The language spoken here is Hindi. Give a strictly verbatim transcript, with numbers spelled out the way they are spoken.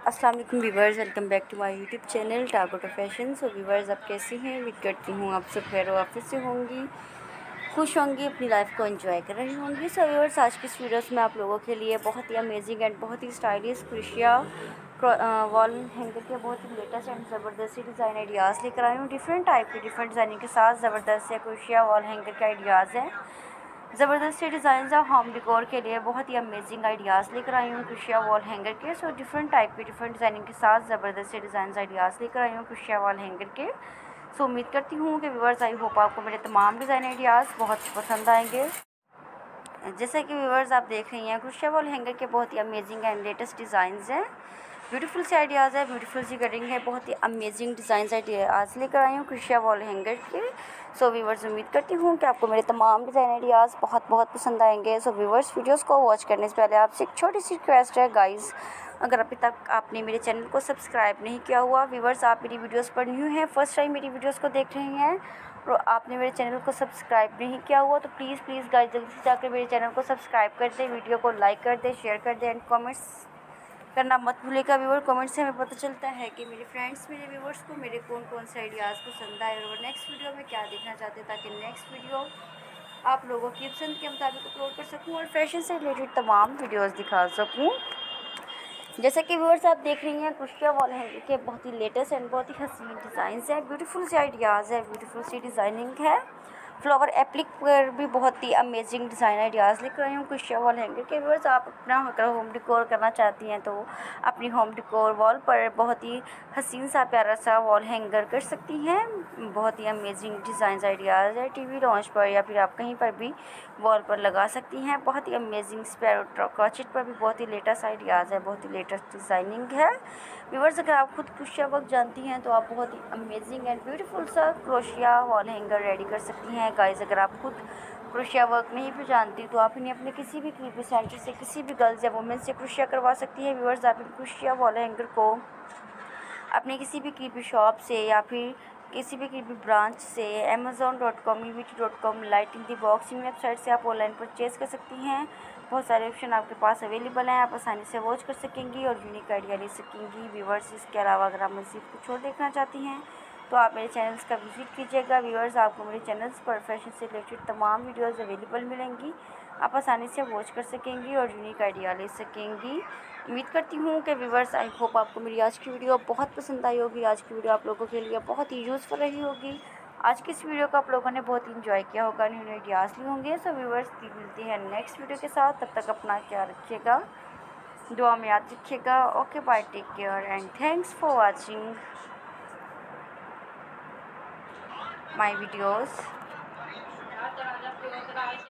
अस्सलाम वालेकुम viewers, welcome back to my YouTube channel टागोटो फैशन। सो व्यूवर्स, आप कैसी हैं? उम्मीद करती हूँ आप सब खैर वाफिस से होंगी, खुश होंगी, अपनी लाइफ को एंजॉय कर रही होंगी। सो व्यूवर्स, आज की इस वीडियोस में आप लोगों के लिए बहुत ही अमेजिंग एंड बहुत ही स्टाइलिश क्रोशिया वॉल हैंगर के बहुत ही लेटेस्ट एंड ज़बरदस्ती डिज़ाइन आइडियाज़ लेकर आई हूँ। डिफरेंट टाइप के डिफरेंट डिज़ाइनिंग के साथ ज़बरदस्त से क्रोशिया वॉल हैंगर के आइडियाज़ हैं। ज़बरदस्त से डिज़ाइन और होम डिकोर के लिए बहुत ही अमेजिंग आइडियाज़ लेकर आई हूँ क्रोशिया वॉल हैंगर के। सो डिफरेंट टाइप के डिफरेंट डिज़ाइनिंग के साथ ज़बरदस्त से डिज़ाइन आइडियाज़ लेकर आई हूँ क्रोशिया वॉल हैंगर के। सो उम्मीद करती हूँ कि व्यूवर्स, आई होप आपको मेरे तमाम डिज़ाइन आइडियाज़ बहुत पसंद आएंगे। जैसे कि व्यूवर्स, आप देख रही हैं क्रोशिया वॉल हैंगर के बहुत ही अमेजिंग एंड लेटेस्ट डिज़ाइंस हैं। ब्यूटीफुल से आइडियाज़ है, ब्यूटीफुल सी कटिंग है, बहुत ही अमेजिंग डिज़ाइन आइडियाज़ लेकर आई हूँ क्रोशिया वॉल हैंगर के। सो व्यूवर्स, उम्मीद करती हूँ कि आपको मेरे तमाम डिज़ाइन आइडियाज़ बहुत बहुत पसंद आएंगे। सो व्यूवर्स, वीडियोस को वॉच करने से पहले आपसे एक छोटी सी रिक्वेस्ट है गाइस, अगर अभी तक आपने मेरे चैनल को सब्सक्राइब नहीं किया हुआ, व्यूवर्स आप मेरी वीडियोस पर न्यू हैं, फर्स्ट टाइम मेरी वीडियोस को देख रही हैं और आपने मेरे चैनल को सब्सक्राइब नहीं किया हुआ, तो प्लीज़ प्लीज़ गाइस जल्दी से जाकर मेरे चैनल को सब्सक्राइब कर दें, वीडियो को लाइक कर दें, शेयर कर दें एंड कॉमेंट्स करना मत भूलिएगा। व्यूवर, कमेंट से हमें पता चलता है कि मेरे फ्रेंड्स, मेरे व्यूवर्स को मेरे कौन कौन से आइडियाज़ पसंद आए और नेक्स्ट वीडियो में क्या देखना चाहते हैं, ताकि नेक्स्ट वीडियो आप लोगों की पसंद के मुताबिक अपलोड कर सकूं और फैशन से रिलेटेड तमाम वीडियोस दिखा सकूं। जैसे कि व्यूवर्स, आप देख रही हैं क्रोशिया वॉल हैंगर के बहुत ही लेटेस्ट एंड बहुत ही हसीन डिज़ाइंस हैं, ब्यूटीफुल से आइडियाज़ है, ब्यूटीफुल सी डिज़ाइनिंग है। फ्लावर एप्लिक पर भी बहुत ही अमेजिंग डिज़ाइन आइडियाज़ लेकर आई हूँ क्रोशिया वॉल हैंगर के। व्यूवर्स, आप अपना अगर होम डेकोर करना चाहती हैं तो अपनी होम डेकोर वॉल पर बहुत ही हसीन सा प्यारा सा वॉल हैंगर कर सकती हैं। बहुत ही अमेजिंग डिज़ाइन आइडियाज़ है, टीवी लॉन्च पर या फिर आप कहीं पर भी वॉल पर लगा सकती हैं। बहुत ही अमेजिंग स्पैरो क्रॉचेट पर भी बहुत ही लेटेस्ट आइडियाज़ है, बहुत ही लेटेस्ट डिज़ाइनिंग है। व्यूवर्स, अगर आप खुद क्रोशिया वर्क जानती हैं तो आप बहुत ही अमेजिंग एंड ब्यूटीफुल सा क्रोशिया वॉल हैंगर रेडी कर सकती हैं। गाइस, अगर आप खुद क्रोशिया वर्क नहीं भी जानती तो आप इन्हें अपने किसी भी क्रीपी सेंटर से, किसी भी गर्ल्स या वुमेन से क्रोशिया करवा सकती हैं। व्यूवर्स, आप इन क्रोशिया वॉल हैंगर को अपने किसी भी क्रीपी शॉप से या फिर किसी भी क्रीपी ब्रांच से, Amazon dot com, EVT dot com, light in the box, इन वेबसाइट से आप ऑनलाइन परचेज़ कर सकती हैं। बहुत सारे ऑप्शन आपके पास अवेलेबल हैं, आप आसानी से वॉच कर सकेंगी और यूनिक आइडिया ले सकेंगी। व्यूवर्स, इसके अलावा अगर आप मज़ीद कुछ और देखना चाहती हैं तो आप मेरे चैनल्स का विजिट कीजिएगा। व्यूवर्स, आपको मेरे चैनल्स पर फैशन से रिलेटेड तमाम वीडियोस अवेलेबल मिलेंगी, आप आसानी से वॉच कर सकेंगी और यूनिक आइडिया ले सकेंगी। उम्मीद करती हूँ कि व्यूवर्स, आई होप आपको मेरी आज की वीडियो बहुत पसंद आई होगी। आज की वीडियो आप लोगों के लिए बहुत ही यूज़फुल रही होगी। आज की इस वीडियो को आप लोगों ने बहुत इंजॉय किया होगा, न्यू न्यू आइडियाज़ लिए होंगे। सो व्यूवर्स, मिलती है नेक्स्ट वीडियो के साथ, तब तक अपना ख्याल रखिएगा, दुआ में याद रखिएगा। Okay, bye, take care and thanks for watching my videos।